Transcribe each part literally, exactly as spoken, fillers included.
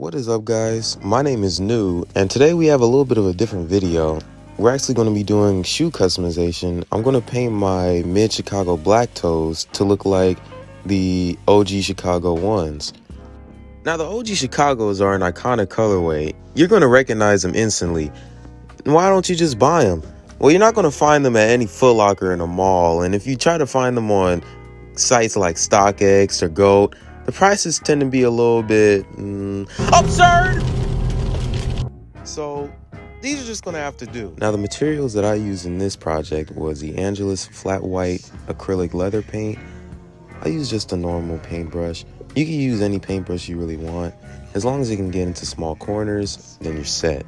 What is up, guys? My name is New, and today we have a little bit of a different video. We're actually going to be doing shoe customization. I'm going to paint my mid Chicago black toes to look like the O G Chicago ones. Now, the O G Chicagos are an iconic colorway. You're going to recognize them instantly. Why don't you just buy them? Well, you're not going to find them at any Foot Locker in a mall, and if you try to find them on sites like StockX or GOAT, the prices tend to be a little bit mm, absurd. So these are just gonna have to do. Now, the materials that I used in this project was the Angelus flat white acrylic leather paint. I used just a normal paintbrush. You can use any paintbrush you really want. As long as it can get into small corners, then you're set.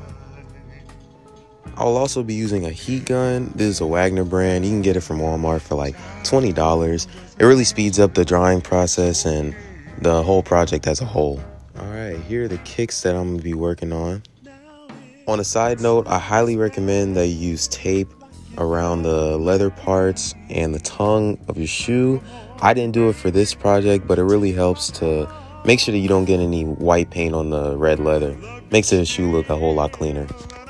I'll also be using a heat gun. This is a Wagner brand. You can get it from Walmart for like twenty dollars. It really speeds up the drying process and the whole project as a whole. All right, here are the kicks that I'm gonna be working on. On a side note, I highly recommend that you use tape around the leather parts and the tongue of your shoe. I didn't do it for this project, but it really helps to make sure that you don't get any white paint on the red leather. Makes the shoe look a whole lot cleaner.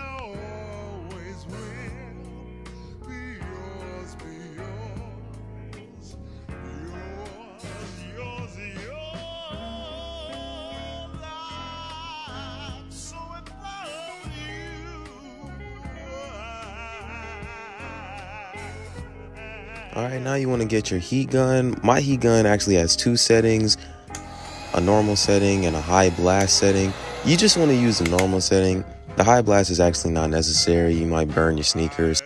All right, now you want to get your heat gun. My heat gun actually has two settings, a normal setting and a high blast setting. You just want to use the normal setting. The high blast is actually not necessary. You might burn your sneakers.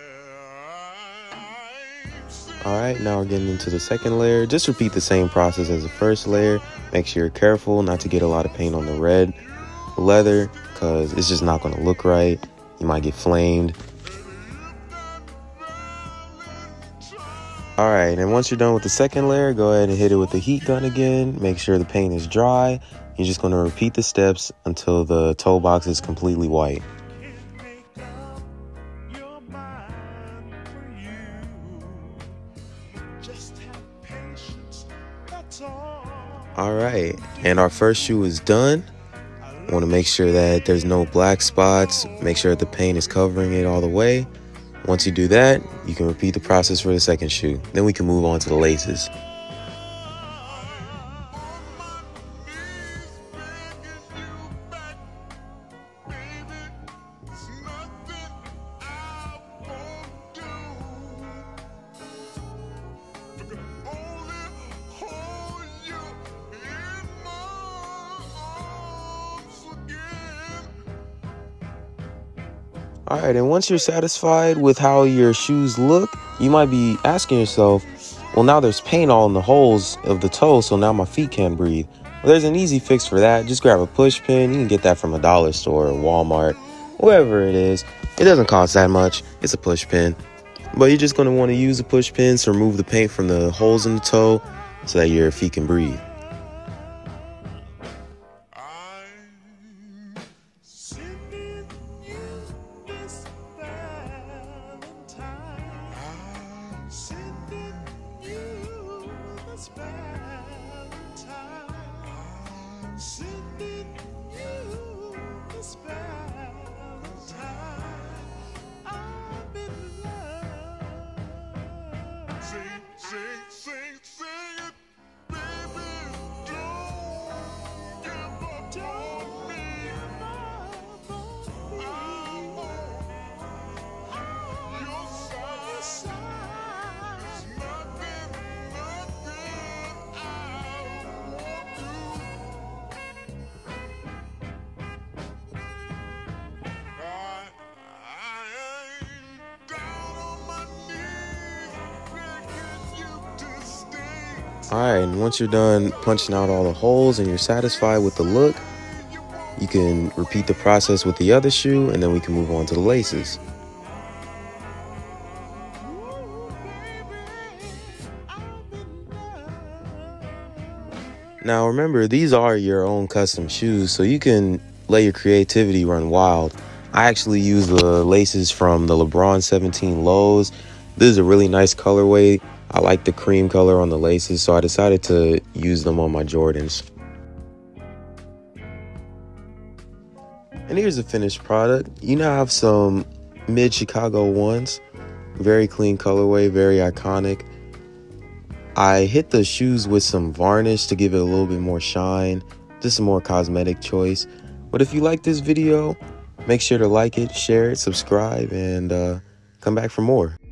All right, now we're getting into the second layer. Just repeat the same process as the first layer. Make sure you're careful not to get a lot of paint on the red leather because it's just not going to look right. You might get flamed. All right, and once you're done with the second layer, go ahead and hit it with the heat gun again. Make sure the paint is dry. You're just going to repeat the steps until the toe box is completely white. All right, and our first shoe is done. Want to make sure that there's no black spots. Make sure that the paint is covering it all the way. Once you do that, you can repeat the process for the second shoe. Then we can move on to the laces. All right, and once you're satisfied with how your shoes look, you might be asking yourself, well, now there's paint all in the holes of the toe, so now my feet can't breathe. Well, there's an easy fix for that. Just grab a push pin. You can get that from a dollar store or Walmart, wherever it is. It doesn't cost that much. It's a push pin. But you're just going to want to use the push pins to remove the paint from the holes in the toe so that your feet can breathe. All right, and once you're done punching out all the holes and you're satisfied with the look, you can repeat the process with the other shoe, and then we can move on to the laces. Now remember, these are your own custom shoes, so you can let your creativity run wild. I actually use the laces from the LeBron seventeen lows. This is a really nice colorway. I like the cream color on the laces, so I decided to use them on my Jordans. And here's the finished product. You now have some mid Chicago ones. Very clean colorway, very iconic. I hit the shoes with some varnish to give it a little bit more shine. Just a more cosmetic choice. But if you like this video, make sure to like it, share it, subscribe, and uh, come back for more.